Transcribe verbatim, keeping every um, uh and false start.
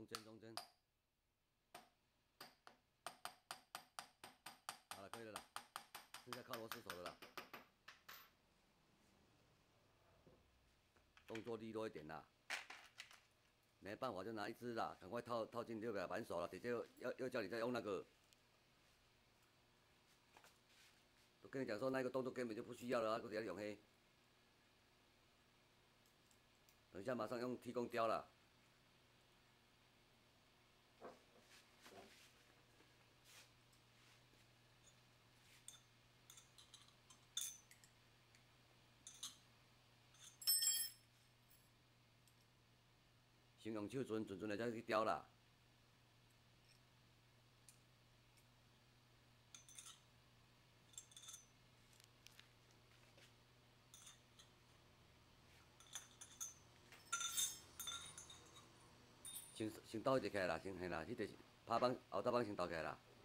针中针。好了，可以了啦，剩下靠螺丝手了啦。动作利落一点啦。没办法就拿一支啦，赶快套套进六个扳手了。姐姐要要叫你再用那个，都跟你讲说那个动作根本就不需要了啊，我等下用黑。等一下马上用踢弓雕了。先用手准准准的再去雕啦。先先倒一起来啦，先嘿啦，迄个拍板后搭板先倒起来啦。